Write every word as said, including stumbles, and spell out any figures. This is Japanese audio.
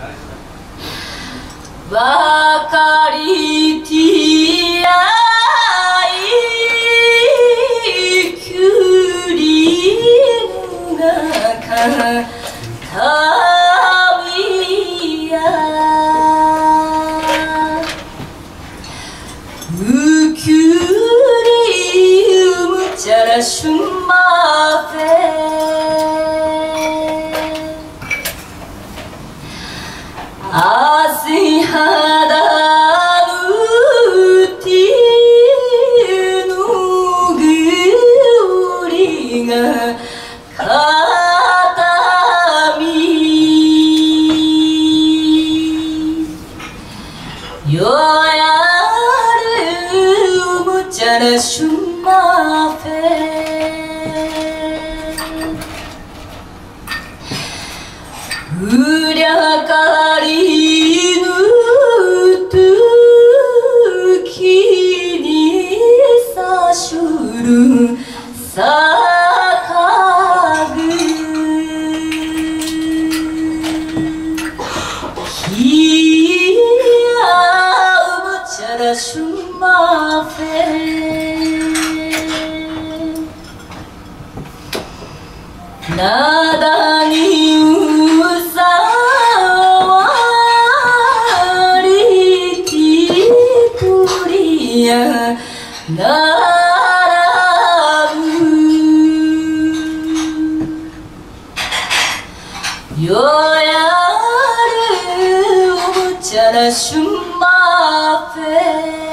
分かりてやいきゅりぬがかたみやうきゅりうむちゃらしゅんまfe Asih hada nuti nuguri ga katami yoyaru muchara shumma fe Udah kali nutup kini sasuru sakagu Kia bicara cuma nada ni usawari tikuria narabu yoyaru bicara cuma fe